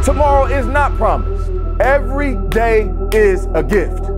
Tomorrow is not promised. Every day is a gift.